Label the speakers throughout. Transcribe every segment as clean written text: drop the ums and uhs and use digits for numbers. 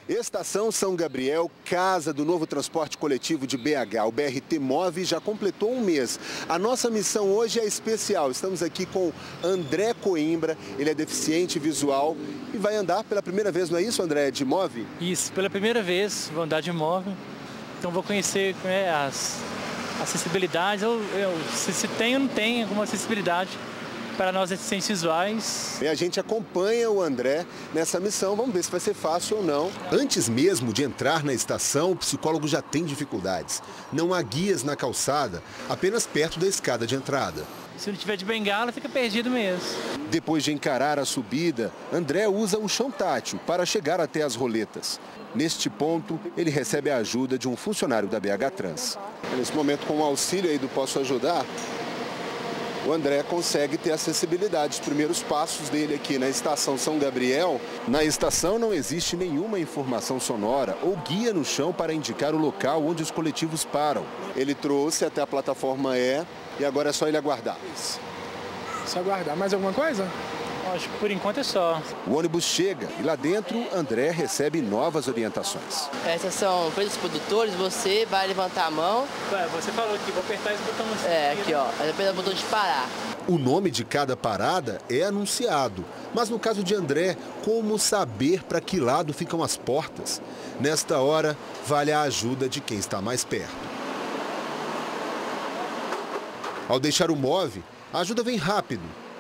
Speaker 1: Estação São Gabriel, casa do novo transporte coletivo de BH. O BRT Move já completou um mês. A nossa missão hoje é especial. Estamos aqui com André Coimbra, ele é deficiente visual e vai andar pela primeira vez, não é isso, André, de Move?
Speaker 2: Isso, pela primeira vez vou andar de Move. Então vou conhecer as acessibilidades, se tem ou não tem alguma acessibilidade para nós deficientes visuais.
Speaker 1: E a gente acompanha o André nessa missão, vamos ver se vai ser fácil ou não. Antes mesmo de entrar na estação, o psicólogo já tem dificuldades. Não há guias na calçada, apenas perto da escada de entrada.
Speaker 2: Se não tiver de bengala, fica perdido mesmo. Depois
Speaker 1: de encarar a subida, André usa o chão tátil para chegar até as roletas. Neste ponto, ele recebe a ajuda de um funcionário da BH Trans. Nesse momento, com o auxílio aí do Posso Ajudar, o André consegue ter acessibilidade. Os primeiros passos dele aqui na estação São Gabriel. Na estação não existe nenhuma informação sonora ou guia no chão para indicar o local onde os coletivos param. Ele trouxe até a plataforma E e agora é só ele aguardar.
Speaker 3: Só aguardar. Mais alguma coisa?
Speaker 2: Acho que por enquanto é só.
Speaker 1: O ônibus chega e lá dentro André recebe novas orientações.
Speaker 4: Essas são coisas dos produtores, você vai levantar a mão.
Speaker 2: Você falou aqui, vou apertar esse botão assim.
Speaker 4: Aqui ó, vai apertar o botão de parar.
Speaker 1: O nome de cada parada é anunciado, mas no caso de André, como saber para que lado ficam as portas? Nesta hora, vale a ajuda de quem está mais perto. Ao deixar o Move, a ajuda vem rápido.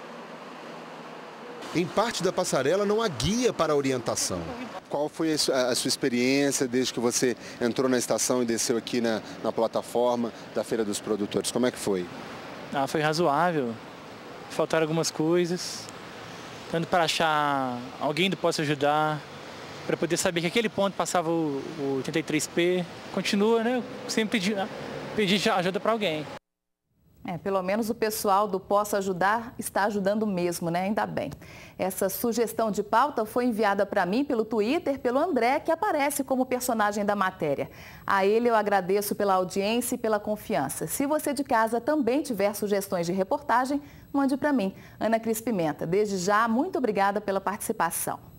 Speaker 1: Em parte da passarela não há guia para a orientação. Qual foi a sua experiência desde que você entrou na estação e desceu aqui na plataforma da Feira dos Produtores? Como é que foi?
Speaker 2: Foi razoável. Faltaram algumas coisas. Dando para achar alguém do Posso Ajudar, para poder saber que aquele ponto passava o 83P. Continua, né? Sempre pedir ajuda para alguém.
Speaker 5: Pelo menos o pessoal do Posso Ajudar está ajudando mesmo, né? Ainda bem. Essa sugestão de pauta foi enviada para mim pelo Twitter, pelo André, que aparece como personagem da matéria. A ele eu agradeço pela audiência e pela confiança. Se você de casa também tiver sugestões de reportagem, mande para mim, Ana Cris Pimenta. Desde já, muito obrigada pela participação.